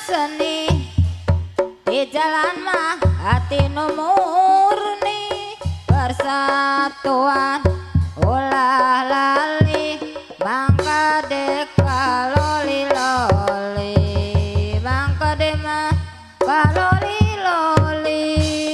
seni di jalan mah hati murni persatuan ulah lali bangka deka loli loli bangka dema kaloli loli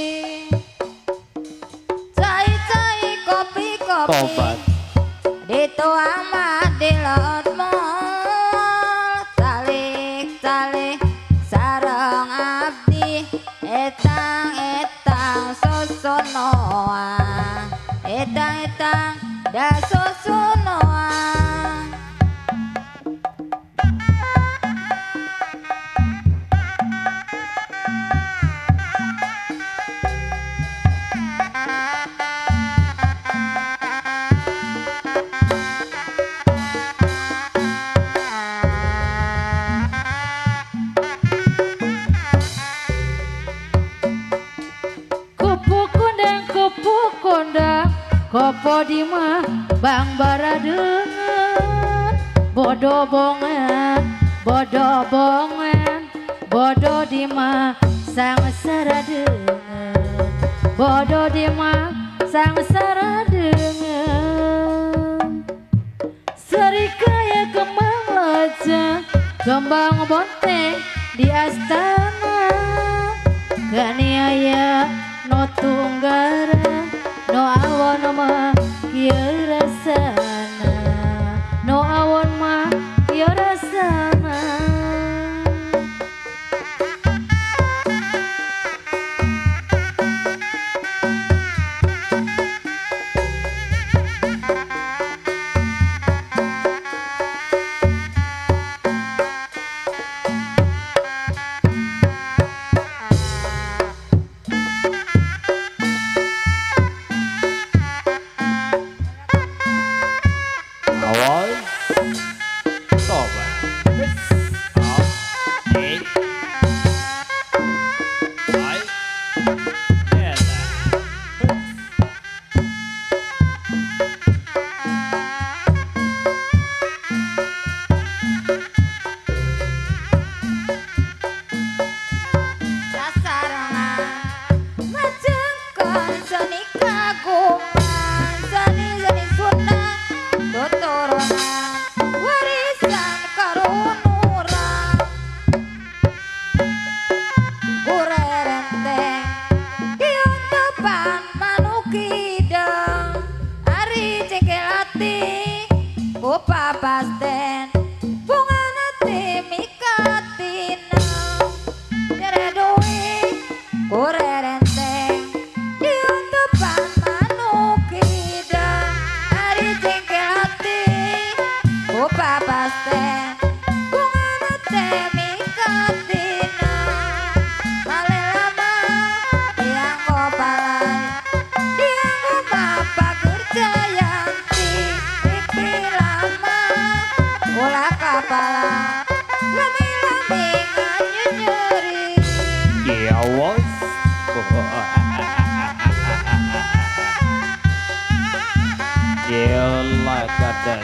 cai cai kopi kopi Tobat. dituang mah di laut mall talik talik sareng abdi etang etang sosonoa etang etang da sosonoa Kopo di mah bang baradengan bodoh bongan bodoh di mah sang saradengan bodoh di mah sang saradengan seri kaya kembang lecah kembang bonteng di astana ganiaya no tunggara no awon mah kieu rasana no awon mah kieu rasana papasten bunga nati mikatina jere duwi kurerenteng diuntupan manukida ari jengkel hati ku papasten bunga nati mikatina bale lama dianggo palai dianggo papa gerjayanti pipi lama ulah kapala lami-lami nganyeri Yeah, was. Yeah, like that.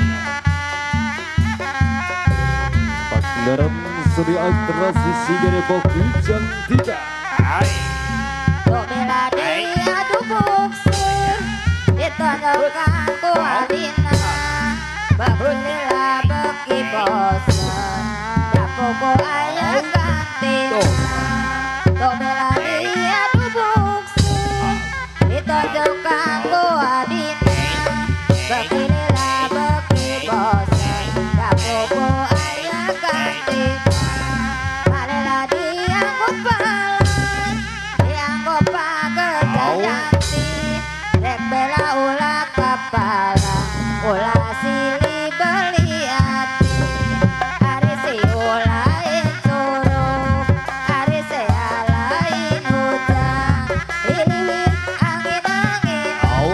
Paglaran suri antara sisi dari Bokujang tidak. Dok bela diri adu buksur ditonjolkan ku adina bakulila beki bosan dapoku ayah gantina dok bela diri adu buksur ditonjolkan ku adina bakulila beki bosan dapoku ayah gantina balela dianggo palan dianggo pager jayanti rek bela ulah kepala ulah silih beli hati hari si ulain suruh hari si alain hujan iliwin angin-angin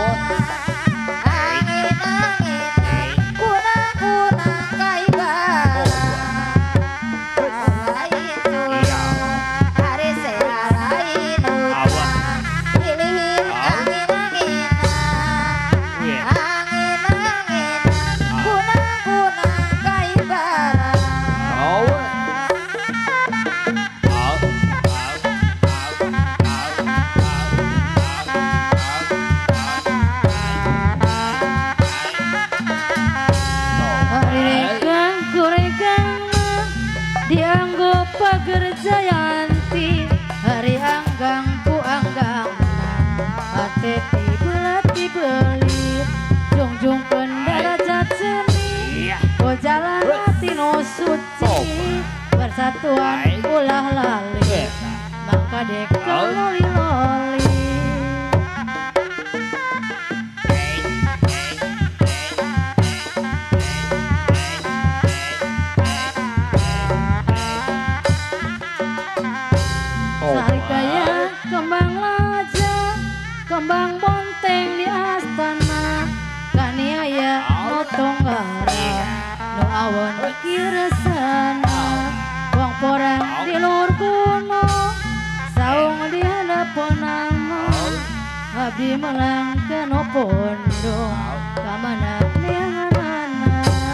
angin-angin kunang-kunang kaibara alain suruh hari si alain hujan iliwin angin-angin angin-angin kunang-kunang kaibara satuan ulah lali maka dek loli loli sarikaya kembang laja kembang bonteng di astana kaniaya no tonggara no awan mikir sana wong porang di lur gunung saung di hadapon nama abdi melang keno pondong kamana nehanana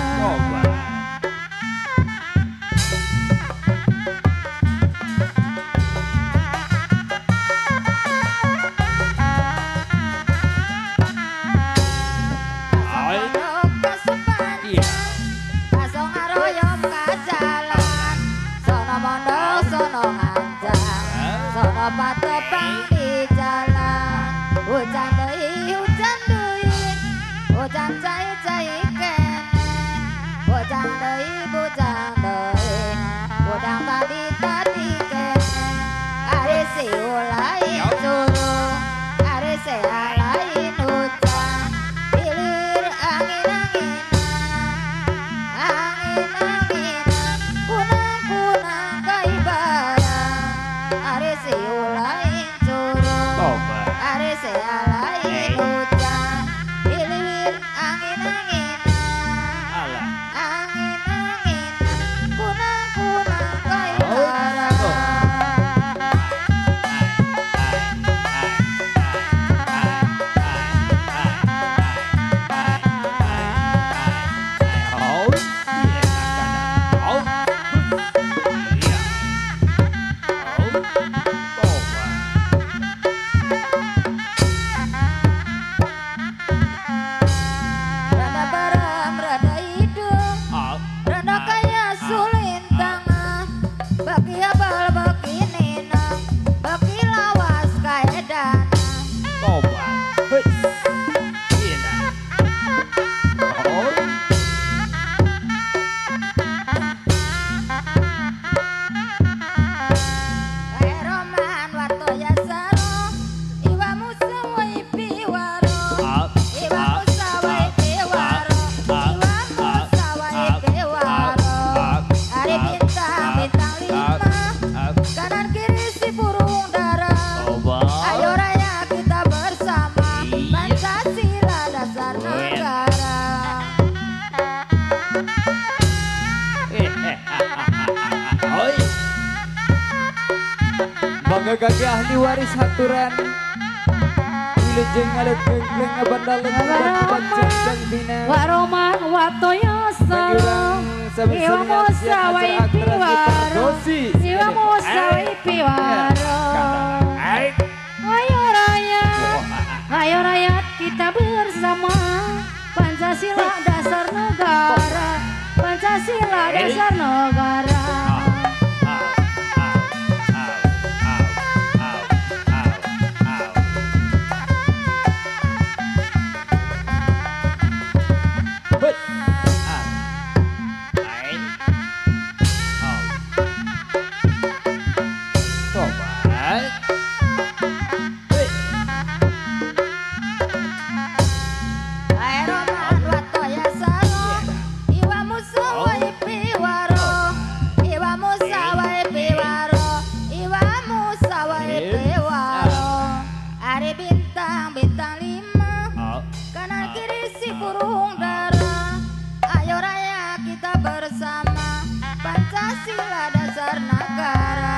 patepang di jalan hujan deui hujan cai kene hujan deui budang tadi kene ari si ulai curug ari si alain hujan hilir angin kunang kaibaran ari si ulai curug ari si alain hujan hilir angin kunang kaibaran Bangga kaki ahli waris haturan Wilujeng ngalet gengleng ngabandaleng Pancang bina waroman watoyo solo iwa musa waipi waro iwa musa waipi waro ayo rakyat kita bersama Pancasila dasar negara Pancasila dasar negara bintang 5 kanan kiri si burung dara ayo raya kita bersama Pancasila dasar negara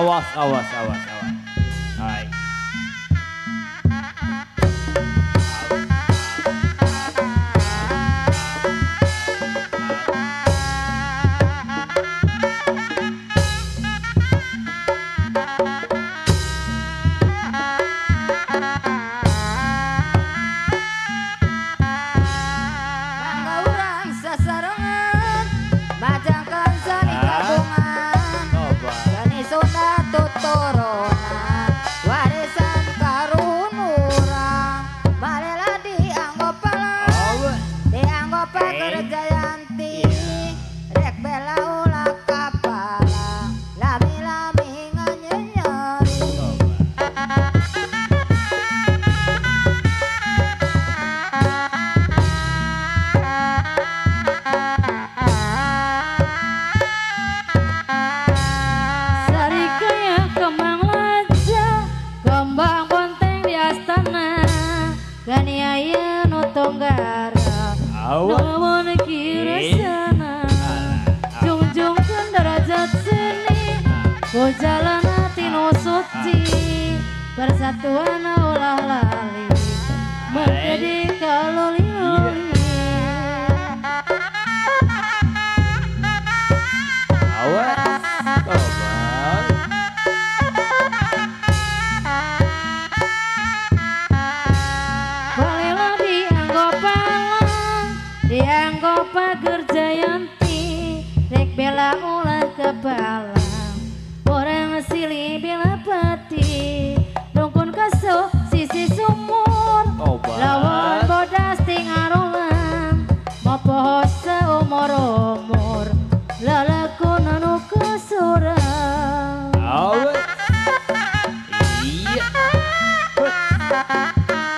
awas, awas, awas, awas. Hai. Mangga urang sasarengan bajakan sani gabungan Coba. sani Sunda tuturunan warisan karun urang balela dianggap palang Awas. dianggap pekerja yanti rek bela ulah kapala lami-lami nganyenyeri Sari kaya kembang laja, kembang bonteng di astana, ganiaya nu tonggara, Awas. nuwun kira sana, jungjungkeun derajat seni, ku jalan hati nu suci, persatuan ulah lali, menjadi kaloli-loli. Awas. Coba. Balela dianggap palang, dianggap pekerja yanti, rek bela ulah kepalang, orang silih bela pati, dongkun kasuh sisi sumur, Coba. lawan bodas tingarolan, mopoho seumur-umur, lalakun anu kesurang. Awas. Iya. Alah.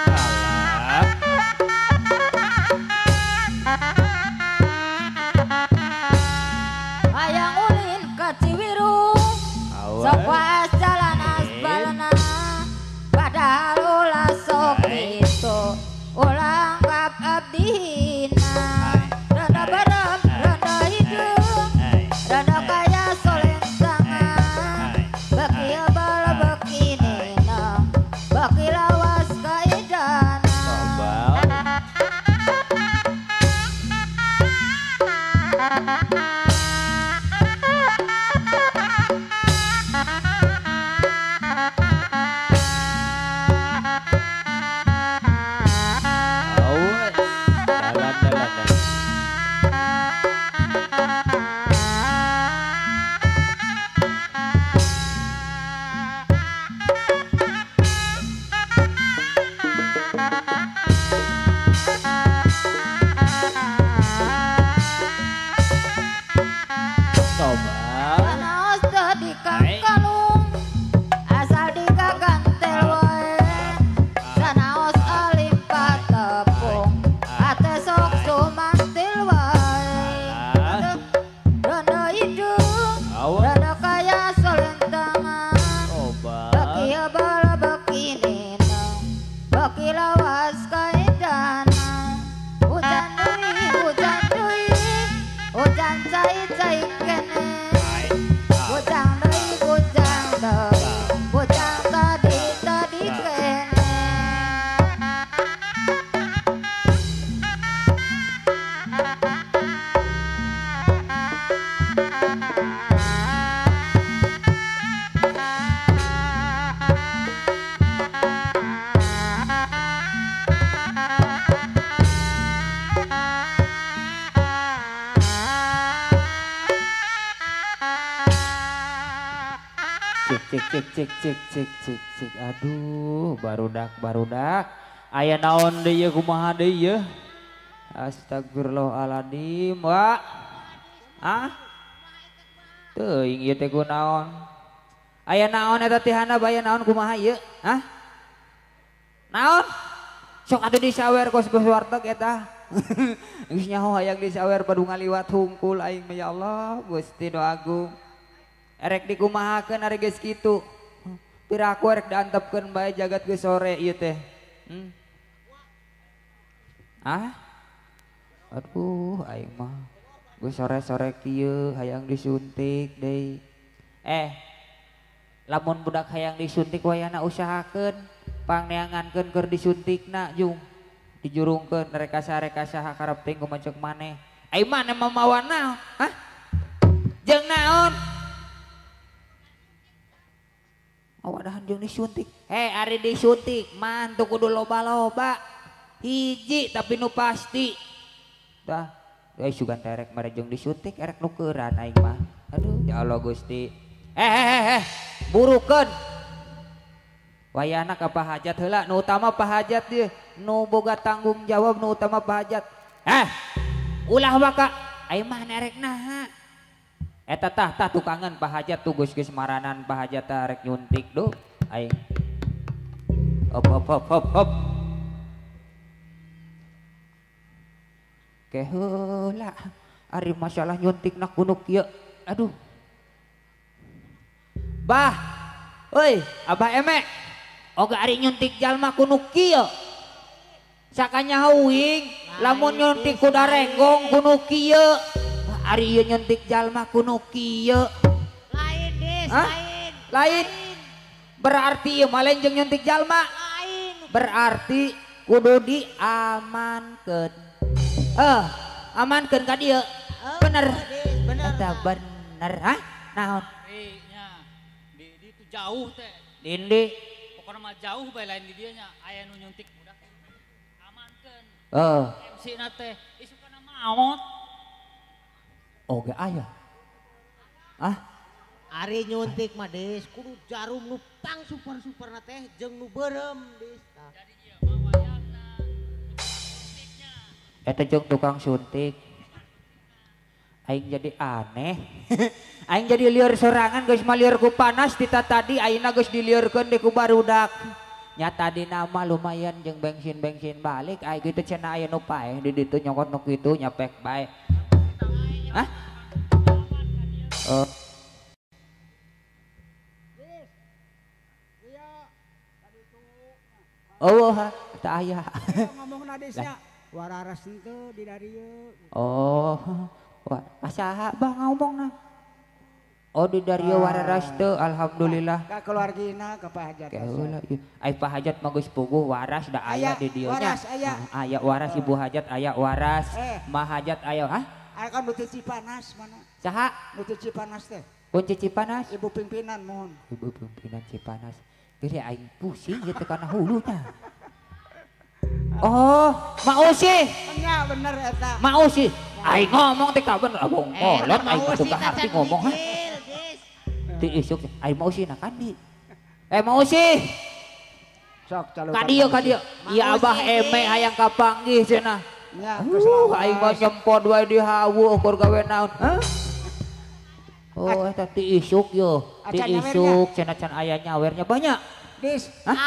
hayang ulin ka Ciwirung sok Awas. waes jalan asbalna padahal ulah sok itu ulah anggap abdina rada bareng rada hidung rada kaya solentangan beki abal beki nina beki lawas kaidana Coba. Awas. Jalan, jalan, jalan. Coba. Anaos tadi kang kalung asal dikagantel wae sanaos alim patepung ate sok sumantil wae rada hidung Awas. rada kaya solentangan Coba. beki abal beki nina beki lawas kaidana hujan deui hujan cai-cai kene bujang deui bujang tadi kene Cek. Aduh, barudak. Aya naon deui ye kumaha deui ye? Astagfirullahaladzim, Wak. Ah? Teuing ieu teh kunaon? Aya naon eta teh handap aya naon kumaha ieu? Hah? Naon? Sok atuh disawer kos warteg eta. Geus nyaho hayang disawer padu ngaliwat hungkul aing mah ya Allah, Gusti nu Agung. Erek dikumahakeun ari geus kitu. Piraku erek diantepkeun bae jagat geus sore ieu teh. Ah? Aduh, aing mah geus sore-sore kieu hayang disuntik deui. lamun budak hayang disuntik wayana usahakeun pangneangankeun keur disuntikna Jung dijurungkeun rekasa hakarep teh ngomacek maneh ai maneh mamawa naon hah jeung naon awadahan jeung disuntik ari disuntik man teu kudu loba-loba hiji tapi nu pasti dah sugan terek mere jeung disuntik erek nukeuran aing mah aduh ya Allah Gusti burukeun wayana ka pahajat heula nu utama pahajat dieu nu boga tanggung jawab nu utama pahajat ulah baka ai mah nerek naha eta tah tukangan pahajat tuh geus maranan pahajat rek nyuntik duh aing hop ke heula ari masalah nyuntikna kudu kieu aduh bah euy abah emek oga ari nyuntik jalma kudu kieu sakanya heuing lamun nyuntik kuda renggong kudu kieu ari ieu nyuntik jalma kudu kieu Lain Des, lain berarti ieu mah lain jeung nyuntik jalma lain. berarti kudu diamankeun amankeun ka dieu bener eta bener hah naon nya di itu jauh teh Dindi pokoknya mah jauh bae lain di dieu nya aya nu nyuntik budak amankeun MC na teh isukana maot oge aya Ari nyuntik mah Des kudu jarum nu pang super na teh jeung nu beureum Des. jadi ieu mah wayahna suntiknya eta jeung tukang suntik aing jadi aneh aing jadi lieur sorangan geus mah lieur ku panas tita tadi ayeuna geus diliurkeun di ku barudak nya tadi nama lumayan jeung bensin balik ai kitu cenah aya nu paeh di ditu nyokot nu kitu nyapek bae hah oh tak aya ngomong nadesnya wararas itu di darieu oh pasaha bah ngomongna oh di darieu wararas teu alhamdulillah ka keluargina ka pahajat keula ai pahajat mah geus puguh waras da aya di dieu nya aya waras ibu hajat aya waras mah hajat aya aya kan nu Cipanas mana saha nu Cipanas teh kunci Cipanas ibu pimpinan mohon ibu pimpinan Cipanas kiri aing pusing gitu karena hulunya oh mau sih nya bener eta mau sih aing ngomong teh ka bener abong kolot aing kudu ka hati ngomong ha ti isuk aing mau sih na kandi mau sih sok calo ka dieu ieu abah eme hayang kapanggih cenah nya aing mah nyempot wae di hawu ukur gawe naon oh eta ti isuk yo ti isuk cenah can aya nyawernya banyak Dis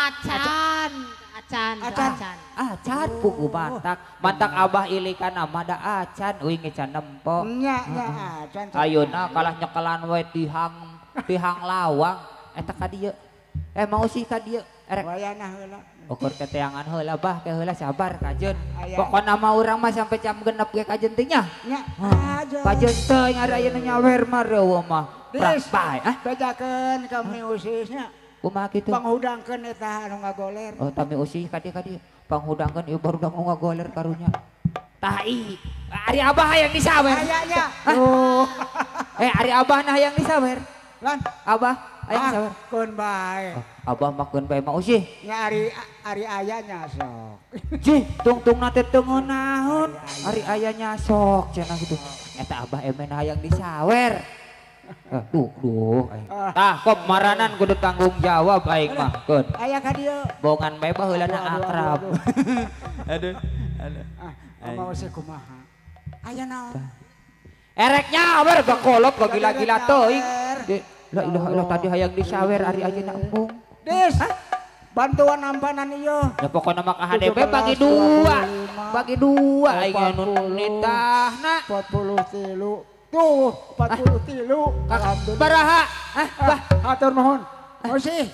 Acan pugu mantak abah ilikan nama da acan uing ngecan nempo nya acan ayeuna kalah nyekelan we tihang lawang eta ka dieu mau sih ka dieu erek wayana heula ukur keteangan heula bah ke heula sabar kajeun pokona mah urang mah sampai jam 6 ge kajeun teh nya kajeun teh ngara ayeuna nyawer mah reueuh mah prak bae bejakeun ka miusisnya kumaha kitu panghudangkeun eta anu ngagoler oh tami usih ka dieu panghudangkeun ieu barudak nu ngagoler karunya tai ari abah hayang disawer ayanya ari abah nah hayang disawer lan abah hayang disawer keun bae abah mah keun bae mah usih nya ari ayanya sok cih tungtungna teh teu naon ari ayanya sok cenah gitu eta abah emen hayang disawer duh tah kop maranan kudu tanggung jawab aing mah keun aya ka dieu bongan bae bah heulana akrab aduh mau sih kumaha aya naon ereknya ber bakolot ka gila-gila teuing la ilaha illallah tadi hayang disawer ari ayeuna embung Des bantuan ampanan ieu ya pokona mah ka HDP bagi dua aing anu nitahna 43 tuh 43 alhamdulillah baraha bah hatur nuhun masih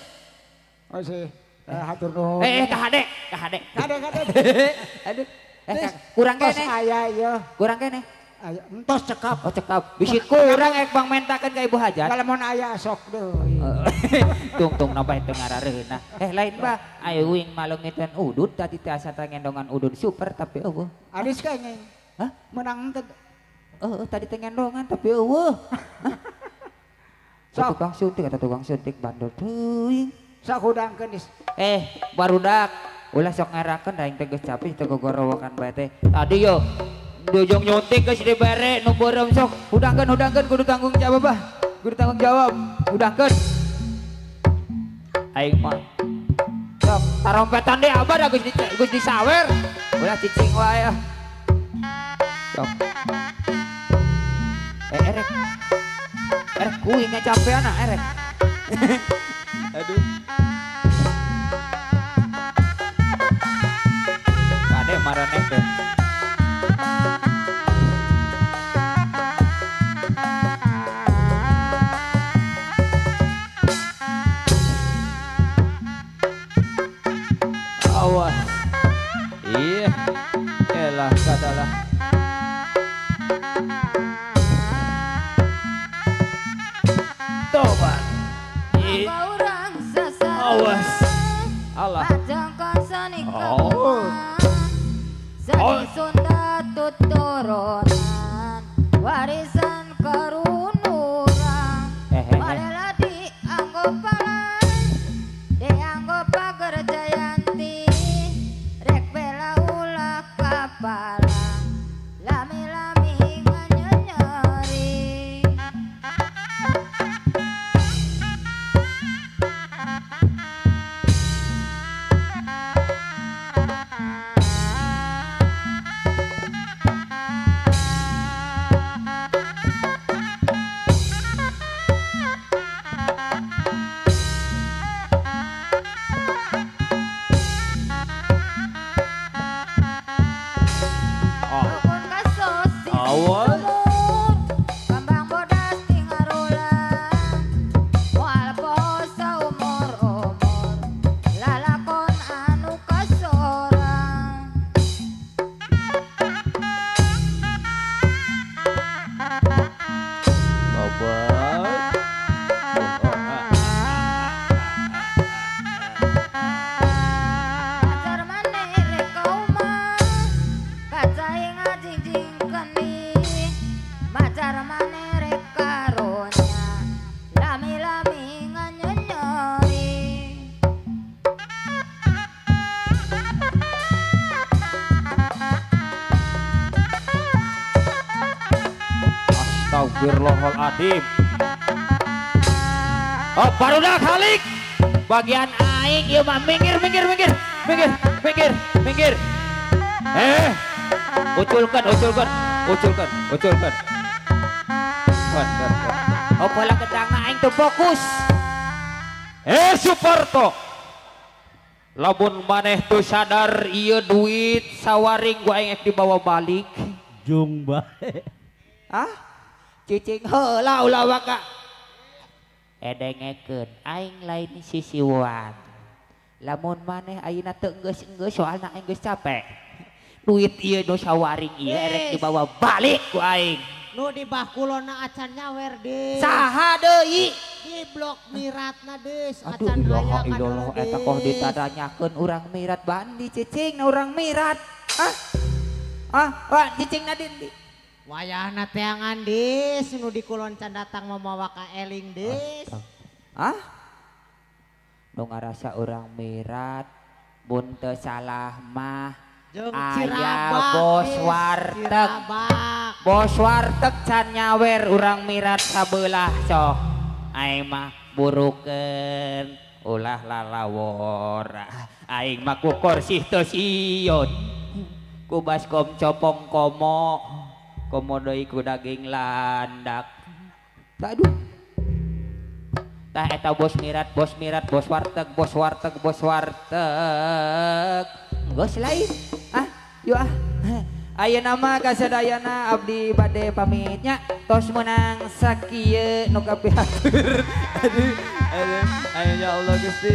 hatur nuhun ka hade kade aduh kurang kene aya ieu kurang kene Aya entos cekap. Oh cekap. Bisi kurang ek bang mentakeun ka ibu hajat. Lamun aya sok deui. Tung napa itu ngarareuna. Lain bah. Ayo wing malungiteun udud tadi teh asa ngendongan udud super tapi eueuh. Adis kayaknya. Hah? Menang teh. Tadi teh ngendongan tapi eueuh. Sok. Tukang suntik bandel teuing. Sok hudangkeun dis. Barudak. Ulah sok ngerakeun da aing teh geus capek teu gogorowokan bae teh. Tadi yo dojong nyuntik geus dibere nu beureum sok. Hudangkeun kudu tanggung jawab bah. Kudu tanggung jawab. Hudangkeun. Aing mah. Sok tarompetan deui abah da geus disawer. Ulah cicing wae. Sok. Erek. Erek kuing capean erek. Aduh. Kade maraneh teh. Awas. Iya. Elah kadalah. Tobat. Urang sasar. Awas. Allah. Pajangkan sanika. Oh. Sani Sunda tuturunan warisan karunurang. Malela dianggo palan, dianggo pager jayanti, rek bela ulah kapalang, lami-lami nganyeri. Dukun kasos di Awas. sumur, kambang bodas tingarulang, moal poho saumur-umur, lalakon anu kasorang. Tobat. Pacar maneh rek kaumah, kacaing ngajingjingkeuni, pacar maneh rek karunya, lami-lami nganyenyeri. Astagfirullahaladzim. Oh barudak halik. Bagian aing ieu mah minggir. Uculkan. Bener. Oh bola gedangna aing tuh fokus. Suparto. Lamun maneh tuh sadar ieu duit sawaring gua aing dibawa balik. Jung bae. Cicing heula ulah waka. Edengekeun aing lain sisiwan. Lamun maneh ayeuna teu geus soalna aing geus capek. Duit ieu nu sawaring ieu erek dibawa balik ku aing. Nu di bahkulona acan nyawer des. Saha deui? Di blok miratna des. Aduh Acan ilaha aya illallah kana eta koh ditadanyakeun urang mirat bandi cicing na urang mirat. Wah cicing na di. Wayahna teangan des nu di kulon can datang mamawa ka eling des. Nu ngarasa urang mirat mun teu salah mah Jeung aya Cirabak, bos des. warteg. Cirabak. Bos warteg can nyawer urang mirat sabelah sok. Aing mah burukeun ulah lalawor. Aing mah ku korsih teu sieun. Ku baskom copong komo. Komo deui ku daging landak. Aduh. Tah eta bos mirat, bos warteg. Geus lain. Yuk ayeuna mah kasadayana abdi bade pamitnya tos menang sakieu nu kapihatur. Aduh ya Allah Gusti.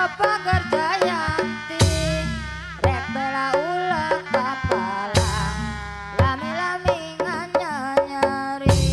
pagar Jayanti rek bela ulah kapalang lami-lami nganyari.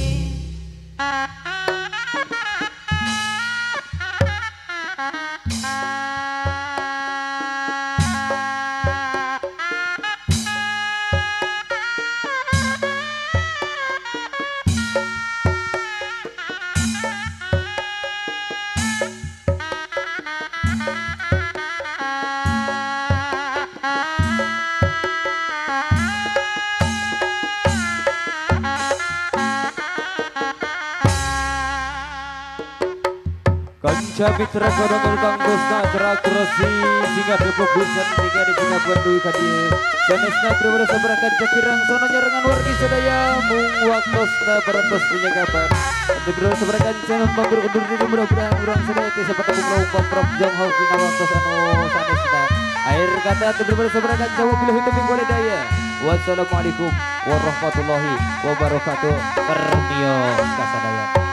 Kanca mitra kodong Kang Bosna Cerak Rosi Singa Depok Busan Singa di Singa Bandui Kadie Sanesna Tribara Sabarakan Cakirang Sono nyerangan wargi sadaya Mung waktosna berantos penyagapan Untuk Tribara Sabarakan Sanem Bangkur undur diri mudah-mudahan urang sadaya Kisah patah umum Prok Jong Hau Kina waktos anu sanesna Akhir kata Tribara Sabarakan Jawa Bila Hitam Boleh Daya Wassalamualaikum warahmatullahi wabarakatuh Permio kasadaya.